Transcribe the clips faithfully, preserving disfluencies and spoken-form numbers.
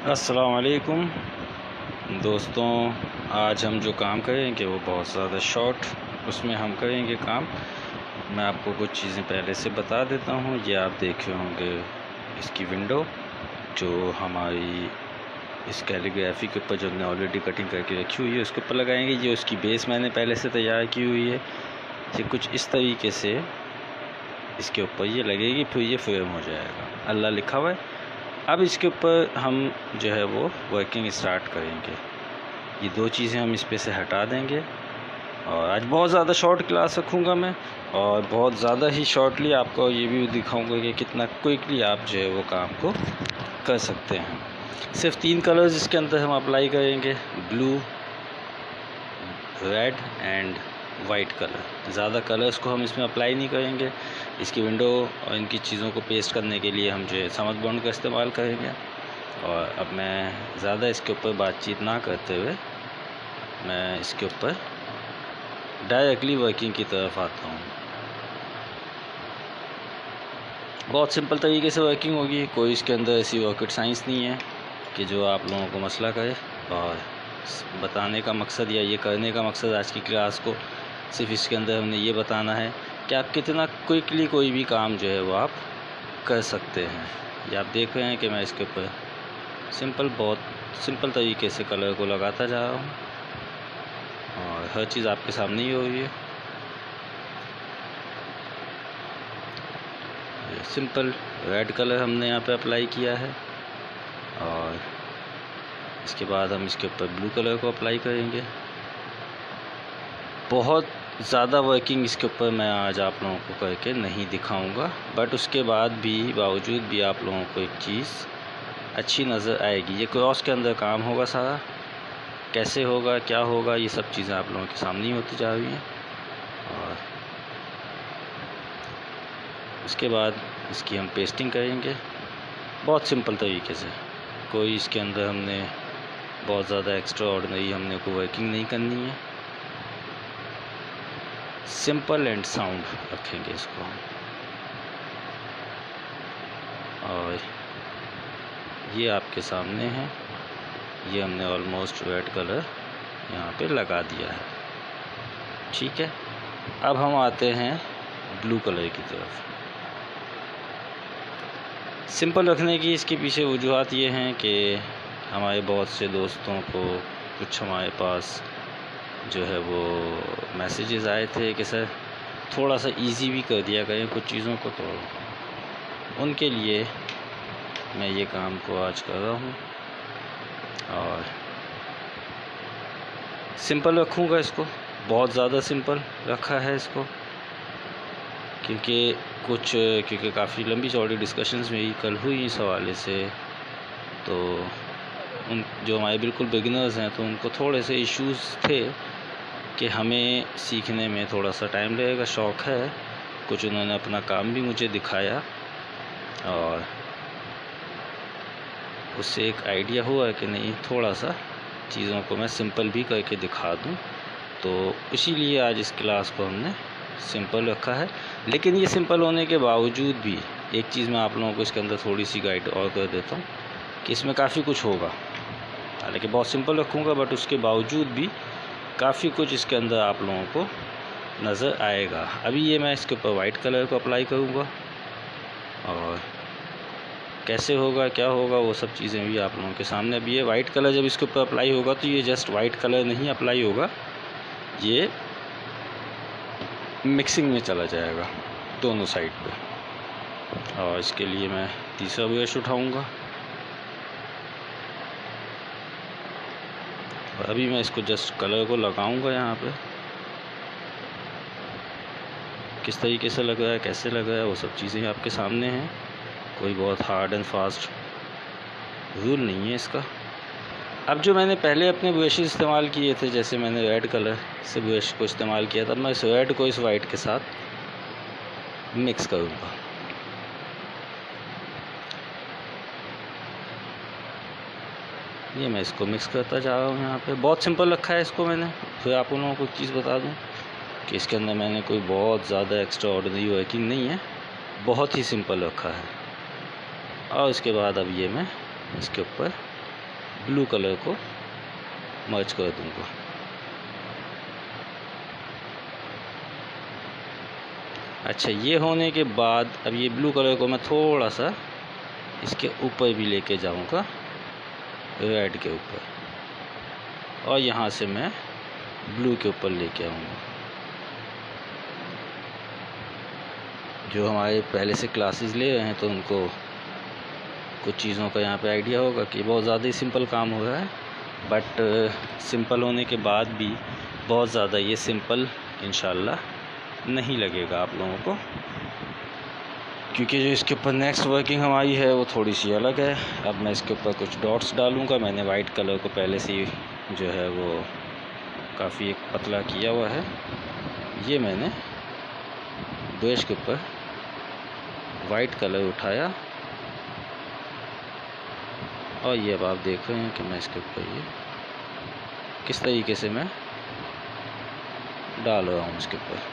अस्सलाम वालेकुम दोस्तों, आज हम जो काम करेंगे वो बहुत ज़्यादा शॉर्ट उसमें हम करेंगे काम। मैं आपको कुछ चीज़ें पहले से बता देता हूँ। ये आप देखे होंगे इसकी विंडो जो हमारी इस कैलीग्राफी के ऊपर जो हमने ऑलरेडी कटिंग करके रखी हुई है उसके ऊपर लगाएंगे। ये उसकी बेस मैंने पहले से तैयार की हुई है। ये कुछ इस तरीके से इसके ऊपर ये लगेगी, फिर ये फ्रेम हो जाएगा, अल्लाह लिखा हुआ है। अब इसके ऊपर हम जो है वो वर्किंग स्टार्ट करेंगे। ये दो चीज़ें हम इस पे से हटा देंगे। और आज बहुत ज़्यादा शॉर्ट क्लास रखूँगा मैं, और बहुत ज़्यादा ही शॉर्टली आपको ये भी दिखाऊंगा कि कितना क्विकली आप जो है वो काम को कर सकते हैं। सिर्फ तीन कलर्स इसके अंदर हम अप्लाई करेंगे, blue, red and white colour. ज़्यादा कलर्स को हम इसमें अप्लाई नहीं करेंगे। इसकी विंडो और इनकी चीज़ों को पेस्ट करने के लिए हम जो है समझ बॉन्ड का इस्तेमाल करेंगे। और अब मैं ज़्यादा इसके ऊपर बातचीत ना करते हुए मैं इसके ऊपर डायरेक्टली वर्किंग की तरफ आता हूँ। बहुत सिंपल तरीके से वर्किंग होगी, कोई इसके अंदर ऐसी रॉकेट साइंस नहीं है कि जो आप लोगों को मसला करे। और बताने का मकसद या ये करने का मकसद आज की क्लास को सिर्फ इसके अंदर हमने ये बताना है कि आप कितना क्विकली कोई भी काम जो है वो आप कर सकते हैं। ये आप देख रहे हैं कि मैं इसके ऊपर सिंपल बहुत सिंपल तरीके से कलर को लगाता जा रहा हूँ और हर चीज़ आपके सामने ही हो रही है। ये सिंपल रेड कलर हमने यहाँ पे अप्लाई किया है और इसके बाद हम इसके ऊपर ब्लू कलर को अप्लाई करेंगे। बहुत ज़्यादा वर्किंग इसके ऊपर मैं आज आप लोगों को करके नहीं दिखाऊंगा, बट उसके बाद भी बावजूद भी आप लोगों को एक चीज़ अच्छी नज़र आएगी। ये क्रॉस के अंदर काम होगा सारा, कैसे होगा क्या होगा ये सब चीज़ें आप लोगों के सामने ही होती जा रही हैं। और उसके बाद इसकी हम पेस्टिंग करेंगे बहुत सिंपल तरीके से। कोई इसके अंदर हमने बहुत ज़्यादा एक्स्ट्रा ऑर्डिनरी हमने को वर्किंग नहीं करनी है, सिंपल एंड साउंड रखेंगे इसको। और ये आपके सामने है, ये हमने ऑलमोस्ट रेड कलर यहाँ पे लगा दिया है, ठीक है। अब हम आते हैं ब्लू कलर की तरफ। सिंपल रखने की इसके पीछे वजूहत ये हैं कि हमारे बहुत से दोस्तों को कुछ हमारे पास जो है वो मैसेजेस आए थे कि सर थोड़ा सा इजी भी कर दिया करें कुछ चीज़ों को, तो उनके लिए मैं ये काम को आज कर रहा हूँ। और सिंपल रखूँगा इसको, बहुत ज़्यादा सिंपल रखा है इसको, क्योंकि कुछ क्योंकि काफ़ी लंबी चौड़ी डिस्कशंस मेरी कल हुई इस हवाले से। तो उन जो हमारे बिल्कुल बिगिनर्स हैं तो उनको थोड़े से इश्यूज़ थे कि हमें सीखने में थोड़ा सा टाइम लगेगा। शौक़ है, कुछ उन्होंने अपना काम भी मुझे दिखाया और उससे एक आइडिया हुआ कि नहीं थोड़ा सा चीज़ों को मैं सिंपल भी करके दिखा दूं। तो इसीलिए आज इस क्लास को हमने सिंपल रखा है। लेकिन ये सिंपल होने के बावजूद भी एक चीज़ मैं आप लोगों को इसके अंदर थोड़ी सी गाइड और कर देता हूँ कि इसमें काफ़ी कुछ होगा। हालांकि बहुत सिंपल रखूँगा बट उसके बावजूद भी काफ़ी कुछ इसके अंदर आप लोगों को नज़र आएगा। अभी ये मैं इसके ऊपर वाइट कलर को अप्लाई करूँगा और कैसे होगा क्या होगा वो सब चीज़ें भी आप लोगों के सामने। अभी ये वाइट कलर जब इसके ऊपर अप्लाई होगा तो ये जस्ट वाइट कलर नहीं अप्लाई होगा, ये मिक्सिंग में चला जाएगा दोनों साइड पे। और इसके लिए मैं तीसरा ब्रश उठाऊँगा और अभी मैं इसको जस्ट कलर को लगाऊंगा यहाँ पे। किस तरीके से लग रहा है कैसे लग रहा है वो सब चीज़ें आपके सामने हैं। कोई बहुत हार्ड एंड फास्ट रूल नहीं है इसका। अब जो मैंने पहले अपने ब्रशेस इस्तेमाल किए थे, जैसे मैंने रेड कलर से ब्रश को इस्तेमाल किया था, मैं इस रेड को इस वाइट के साथ मिक्स करूँगा। ये मैं इसको मिक्स करता जा रहा हूँ यहाँ पे। बहुत सिंपल रखा है इसको मैंने। फिर आप उन लोगों को एक चीज़ बता दूँ कि इसके अंदर मैंने कोई बहुत ज़्यादा एक्स्ट्रा ऑर्डिनरी वर्किंग नहीं है, बहुत ही सिंपल रखा है। और इसके बाद अब ये मैं इसके ऊपर ब्लू कलर को मर्ज कर दूंगा। अच्छा, ये होने के बाद अब ये ब्लू कलर को मैं थोड़ा सा इसके ऊपर भी लेके जाऊंगा, रेड के ऊपर, और यहाँ से मैं ब्लू के ऊपर लेके आऊँगा। जो हमारे पहले से क्लासेस ले रहे हैं तो उनको कुछ चीज़ों का यहाँ पे आइडिया होगा कि बहुत ज़्यादा ही सिंपल काम हो रहा है, बट सिंपल होने के बाद भी बहुत ज़्यादा ये सिंपल इंशाल्लाह नहीं लगेगा आप लोगों को, क्योंकि जो इसके ऊपर नेक्स्ट वर्किंग हमारी है वो थोड़ी सी अलग है। अब मैं इसके ऊपर कुछ डॉट्स डालूँगा। मैंने वाइट कलर को पहले से जो है वो काफ़ी एक पतला किया हुआ है। ये मैंने ब्रश के ऊपर वाइट कलर उठाया और ये अब आप देख रहे हैं कि मैं इसके ऊपर ये किस तरीके से मैं डाल रहा हूँ इसके ऊपर।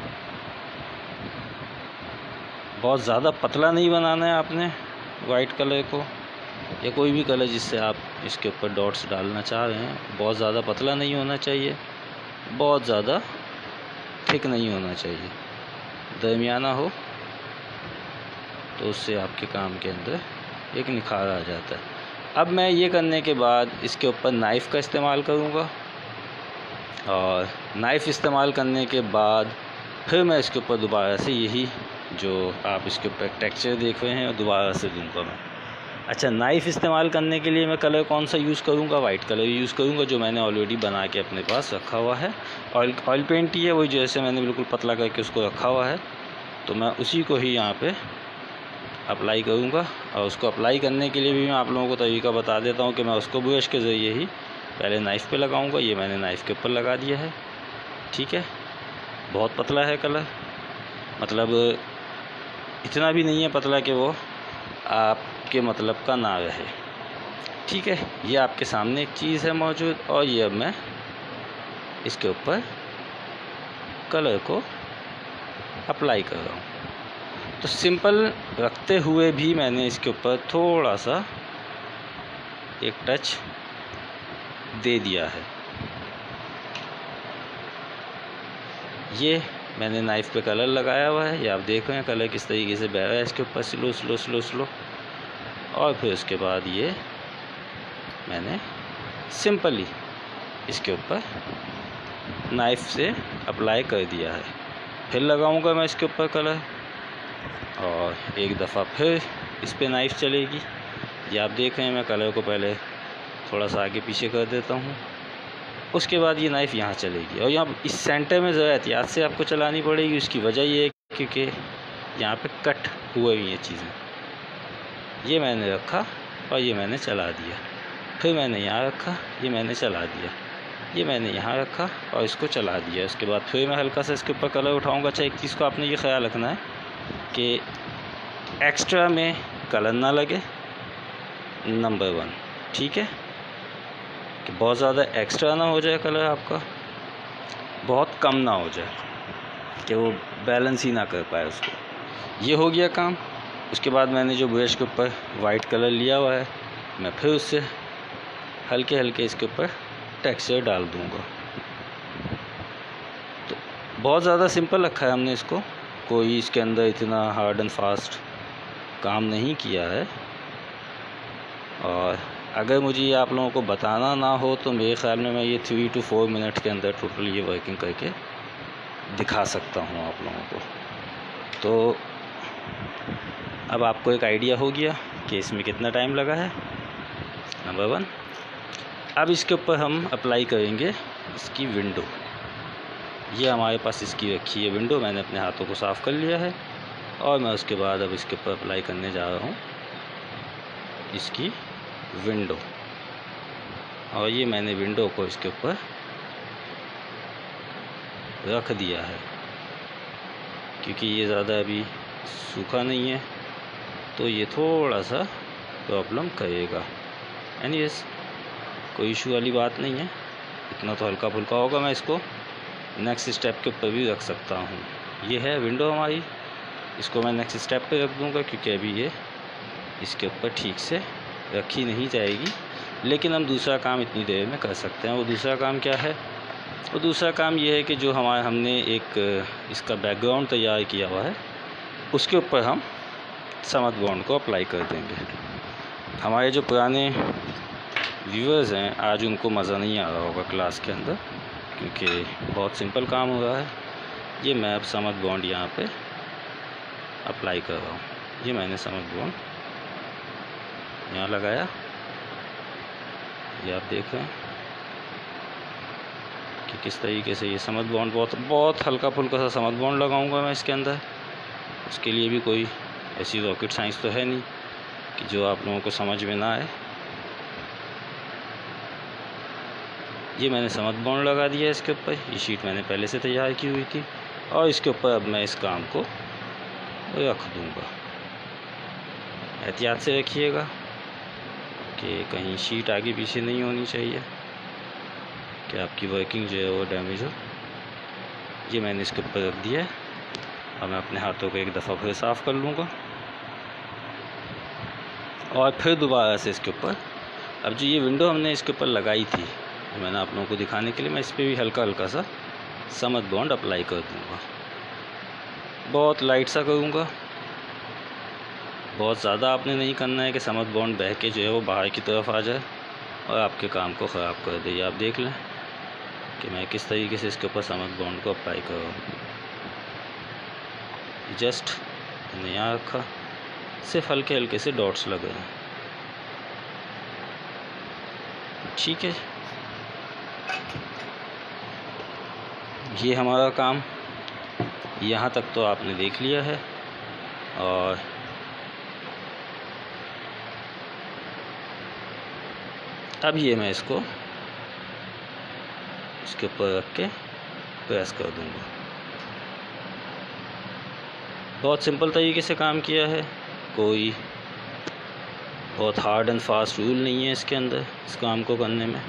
बहुत ज़्यादा पतला नहीं बनाना है आपने वाइट कलर को, या कोई भी कलर जिससे आप इसके ऊपर डॉट्स डालना चाह रहे हैं। बहुत ज़्यादा पतला नहीं होना चाहिए, बहुत ज़्यादा थिक नहीं होना चाहिए, दरमियाना हो, तो उससे आपके काम के अंदर एक निखार आ जाता है। अब मैं ये करने के बाद इसके ऊपर नाइफ़ का इस्तेमाल करूँगा, और नाइफ़ इस्तेमाल करने के बाद फिर मैं इसके ऊपर दोबारा से यही जो आप इसके ऊपर टेक्सचर देख रहे हैं दोबारा से दूँगा मैं। अच्छा, नाइफ़ इस्तेमाल करने के लिए मैं कलर कौन सा यूज़ करूँगा? वाइट कलर यूज़ करूँगा, जो मैंने ऑलरेडी बना के अपने पास रखा हुआ है। ऑयल ऑयल पेंट ही है, वही जैसे मैंने बिल्कुल पतला करके उसको रखा हुआ है, तो मैं उसी को ही यहाँ पे अप्लाई करूँगा। और उसको अप्लाई करने के लिए भी मैं आप लोगों को तरीका बता देता हूँ कि मैं उसको ब्रश के ज़रिए ही पहले नाइफ़ पे लगाऊँगा। ये मैंने नाइफ़ के ऊपर लगा दिया है, ठीक है। बहुत पतला है कलर, मतलब इतना भी नहीं है पतला कि वो आपके मतलब का ना रहे, ठीक है। ये आपके सामने एक चीज़ है मौजूद, और ये अब मैं इसके ऊपर कलर को अप्लाई कर रहा हूँ। तो सिंपल रखते हुए भी मैंने इसके ऊपर थोड़ा सा एक टच दे दिया है। ये मैंने नाइफ़ पे कलर लगाया हुआ है, ये आप देख रहे हैं कलर किस तरीके से बह रहा है इसके ऊपर, स्लो स्लो स्लो स्लो। और फिर उसके बाद ये मैंने सिंपली इसके ऊपर नाइफ़ से अप्लाई कर दिया है। फिर लगाऊंगा मैं इसके ऊपर कलर, और एक दफ़ा फिर इस पे नाइफ़ चलेगी। ये आप देख रहे हैं मैं कलर को पहले थोड़ा सा आगे पीछे कर देता हूँ, उसके बाद ये नाइफ़ यहाँ चलेगी। और यहाँ इस सेंटर में ज़रा एहतियात से आपको चलानी पड़ेगी। उसकी वजह ये है क्योंकि यहाँ पे कट हुए हुई हैं चीज़ें। ये मैंने रखा और ये मैंने चला दिया, फिर मैंने यहाँ रखा, ये मैंने चला दिया, ये मैंने यहाँ रखा और इसको चला दिया। उसके बाद फिर मैं हल्का सा इसके ऊपर कलर उठाऊँगा। अच्छा, एक चीज़ को आपने ये ख्याल रखना है कि एक्स्ट्रा में कलर ना लगे, नंबर वन, ठीक है, कि बहुत ज़्यादा एक्स्ट्रा ना हो जाए कलर आपका, बहुत कम ना हो जाए कि वो बैलेंस ही ना कर पाए उसको। ये हो गया काम। उसके बाद मैंने जो ब्रश के ऊपर वाइट कलर लिया हुआ है, मैं फिर उससे हल्के हल्के इसके ऊपर टेक्सचर डाल दूँगा। तो बहुत ज़्यादा सिंपल रखा है हमने इसको, कोई इसके अंदर इतना हार्ड एंड फास्ट काम नहीं किया है। और अगर मुझे ये आप लोगों को बताना ना हो तो मेरे ख़्याल में मैं ये थ्री टू फोर मिनट के अंदर टोटल ये वर्किंग करके दिखा सकता हूँ आप लोगों को। तो अब आपको एक आइडिया हो गया कि इसमें कितना टाइम लगा है, नंबर वन। अब इसके ऊपर हम अप्लाई करेंगे इसकी विंडो। ये हमारे पास इसकी रखी है विंडो, मैंने अपने हाथों को साफ़ कर लिया है, और मैं उसके बाद अब इसके ऊपर अप्लाई करने जा रहा हूँ इसकी विंडो। और ये मैंने विंडो को इसके ऊपर रख दिया है क्योंकि ये ज़्यादा अभी सूखा नहीं है, तो ये थोड़ा सा प्रॉब्लम करेगा। एनीवेज कोई इशू वाली बात नहीं है, इतना तो हल्का फुल्का होगा। मैं इसको नेक्स्ट स्टेप के ऊपर भी रख सकता हूँ। ये है विंडो हमारी, इसको मैं नेक्स्ट स्टेप पे रख दूँगा क्योंकि अभी ये इसके ऊपर ठीक से रखी नहीं जाएगी। लेकिन हम दूसरा काम इतनी देर में कर सकते हैं। वो दूसरा काम क्या है? वो दूसरा काम ये है कि जो हमारे हमने एक इसका बैकग्राउंड तैयार किया हुआ है उसके ऊपर हम समद बॉन्ड को अप्लाई कर देंगे। हमारे जो पुराने व्यूअर्स हैं आज उनको मज़ा नहीं आ रहा होगा क्लास के अंदर, क्योंकि बहुत सिंपल काम हो रहा है। ये मैं अब समद बॉन्ड यहाँ पे अप्लाई कर रहा हूँ। ये मैंने समद बॉन्ड यहाँ लगाया, ये आप देख रहे हैं कि किस तरीके से ये समद बॉन्ड बहुत बहुत हल्का फुल्का सा समद बॉन्ड लगाऊंगा मैं इसके अंदर। उसके लिए भी कोई ऐसी रॉकेट साइंस तो है नहीं कि जो आप लोगों को समझ में ना आए। ये मैंने समद बॉन्ड लगा दिया इसके ऊपर। ये शीट मैंने पहले से तैयार की हुई थी और इसके ऊपर अब मैं इस काम को रख दूँगा। एहतियात से रखिएगा कि कहीं शीट आगे पीछे नहीं होनी चाहिए कि आपकी वर्किंग जो है वो डैमेज हो। ये मैंने इसके ऊपर रख दिया है। अब मैं अपने हाथों को एक दफ़ा फिर साफ़ कर लूँगा और फिर दोबारा से इसके ऊपर, अब जो ये विंडो हमने इसके ऊपर लगाई थी, मैंने आप लोगों को दिखाने के लिए मैं इस पर भी हल्का हल्का सा समद बॉन्ड अप्लाई कर दूँगा। बहुत लाइट सा करूँगा, बहुत ज़्यादा आपने नहीं करना है कि समद बॉन्ड बह के जो है वो बाहर की तरफ आ जाए और आपके काम को ख़राब कर दे। आप देख लें कि मैं किस तरीके से इसके ऊपर समद बॉन्ड को अप्लाई कर रहा हूँ। जस्ट मैंने यहाँ रखा, सिर्फ हल्के हल्के से डॉट्स लगे हैं। ठीक है, ये हमारा काम यहाँ तक तो आपने देख लिया है। और अब ये मैं इसको इसके ऊपर रख के प्रेस कर दूँगा। बहुत सिंपल तरीके से काम किया है, कोई बहुत हार्ड एंड फास्ट रूल नहीं है इसके अंदर इस काम को करने में।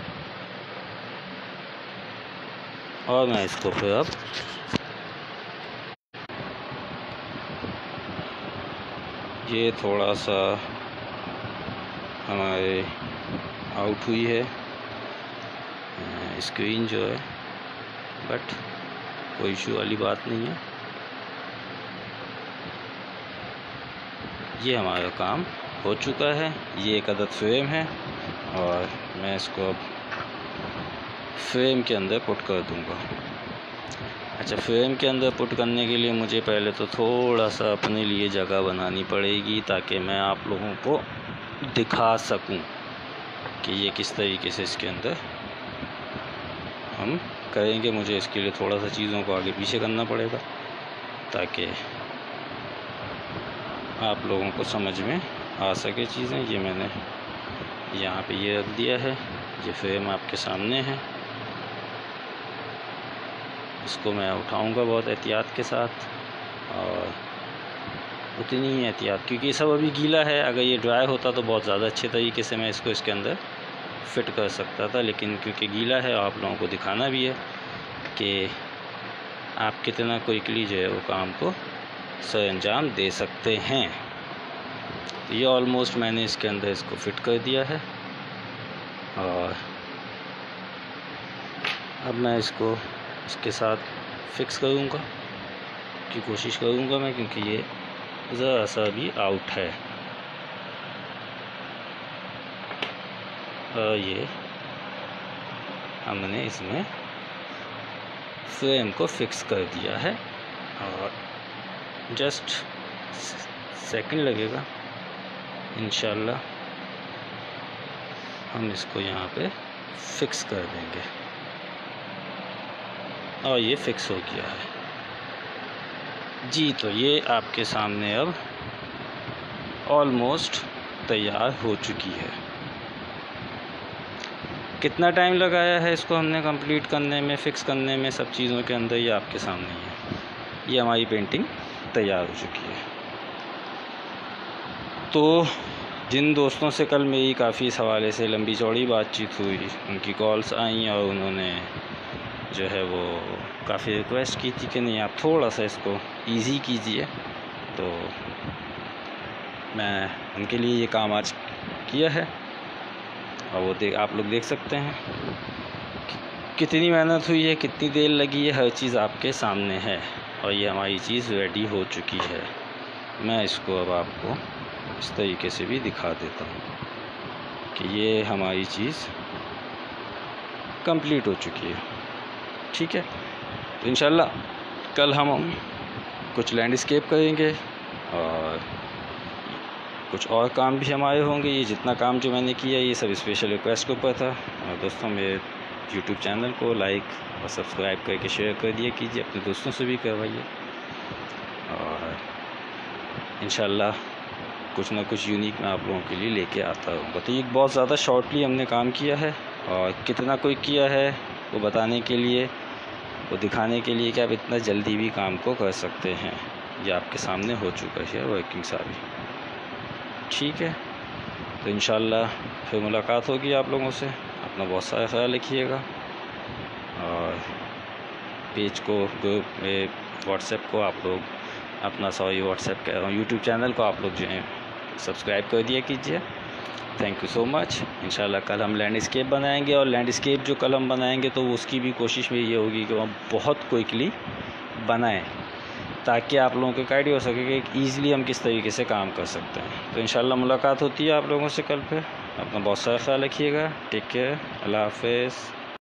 और मैं इसको फिर अब ये थोड़ा सा हमारे आउट हुई है स्क्रीन जो है, बट कोई इशू वाली बात नहीं है। ये हमारा काम हो चुका है। ये एक अदद फ्रेम है और मैं इसको अब फ्रेम के अंदर पुट कर दूंगा। अच्छा, फ्रेम के अंदर पुट करने के लिए मुझे पहले तो थोड़ा सा अपने लिए जगह बनानी पड़ेगी ताकि मैं आप लोगों को दिखा सकूं कि ये किस तरीके से इसके अंदर हम करेंगे। मुझे इसके लिए थोड़ा सा चीज़ों को आगे पीछे करना पड़ेगा ताकि आप लोगों को समझ में आ सके चीज़ें। ये मैंने यहाँ पे ये रख दिया है। ये फ्रेम आपके सामने है, इसको मैं उठाऊंगा बहुत एहतियात के साथ, और उतनी ही एहतियात क्योंकि ये सब अभी गीला है। अगर ये ड्राई होता तो बहुत ज़्यादा अच्छे तरीके से मैं इसको इसके अंदर फिट कर सकता था, लेकिन क्योंकि गीला है आप लोगों को दिखाना भी है कि आप कितना क्विकली जो है वो काम को सर अंजाम दे सकते हैं। तो ये ऑलमोस्ट मैंने इसके अंदर इसको फिट कर दिया है और अब मैं इसको इसके साथ फिक्स करूँगा की कोशिश करूँगा मैं, क्योंकि ये ज़रा सा भी आउट है। और ये हमने इसमें फ्रेम को फिक्स कर दिया है और जस्ट सेकंड लगेगा, इंशाल्लाह हम इसको यहाँ पे फिक्स कर देंगे। और ये फिक्स हो गया है जी। तो ये आपके सामने अब ऑलमोस्ट तैयार हो चुकी है। कितना टाइम लगाया है इसको हमने कंप्लीट करने में, फिक्स करने में, सब चीज़ों के अंदर, ये आपके सामने ही है। ये हमारी पेंटिंग तैयार हो चुकी है। तो जिन दोस्तों से कल मेरी काफ़ी इस हवाले से लंबी चौड़ी बातचीत हुई, उनकी कॉल्स आई और उन्होंने जो है वो काफ़ी रिक्वेस्ट की थी कि नहीं आप थोड़ा सा इसको इजी कीजिए, तो मैं उनके लिए ये काम आज किया है और वो देख आप लोग देख सकते हैं कितनी मेहनत हुई है, कितनी देर लगी है, हर चीज़ आपके सामने है। और ये हमारी चीज़ रेडी हो चुकी है। मैं इसको अब आपको इस तरीके से भी दिखा देता हूँ कि ये हमारी चीज़ कंप्लीट हो चुकी है। ठीक है, तो इंशाल्लाह कल हम कुछ लैंडस्केप करेंगे और कुछ और काम भी हमारे होंगे। ये जितना काम जो मैंने किया ये सब स्पेशल रिक्वेस्ट के ऊपर था। और दोस्तों मेरे यूट्यूब चैनल को लाइक और सब्सक्राइब करके शेयर कर दिया कीजिए, अपने दोस्तों से भी करवाइए। और इंशाल्लाह कुछ ना कुछ यूनिक मैं आप लोगों के लिए लेके आता रहूँगा। तो ये बहुत ज़्यादा शॉर्टली हमने काम किया है और कितना कोई किया है वो बताने के लिए, वो दिखाने के लिए कि आप इतना जल्दी भी काम को कर सकते हैं। ये आपके सामने हो चुका है वर्किंग सारी। ठीक है, तो इंशाल्लाह फिर मुलाकात होगी आप लोगों से। अपना बहुत सारा ख्याल रखिएगा और पेज को, ग्रुप में, व्हाट्सएप को आप लोग अपना सॉरी व्हाट्सएप कह रहा हूँ यूट्यूब चैनल को आप लोग जो है सब्सक्राइब कर दिया कीजिए। Thank you so much. इंशाल्लाह कल हम लैंडस्केप बनाएंगे और लैंडस्केप जो कल हम बनाएंगे तो उसकी भी कोशिश में ये होगी कि हम बहुत क्विकली बनाएं ताकि आप लोगों को एक आइडिया हो सके कि ईज़िली हम किस तरीके से काम कर सकते हैं। तो इंशाल्लाह मुलाकात होती है आप लोगों से कल पे। अपना बहुत सारा ख्याल रखिएगा। Take care. अल्लाह हाफ़िज़।